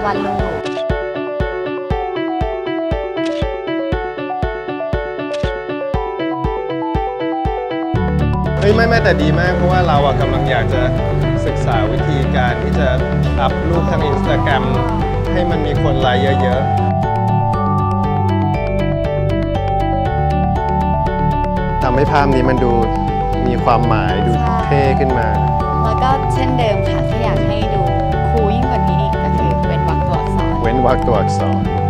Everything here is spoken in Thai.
วาดรูปไม่แต่ดีมากเพราะว่าเรากำลังอยากจะศึกษาวิธีการที่จะอัพรูปทาง Instagram ให้มันมีคนไลค์เยอะๆทำให้ภาพนี้มันดูมีความหมายดูเท่ขึ้นมาแล้วก็เช่นเดิมค่ะถ้าอยากให้ดูคูลยิ่งกว่านี้อีกก็คือเว้นวรรคตัวอักษร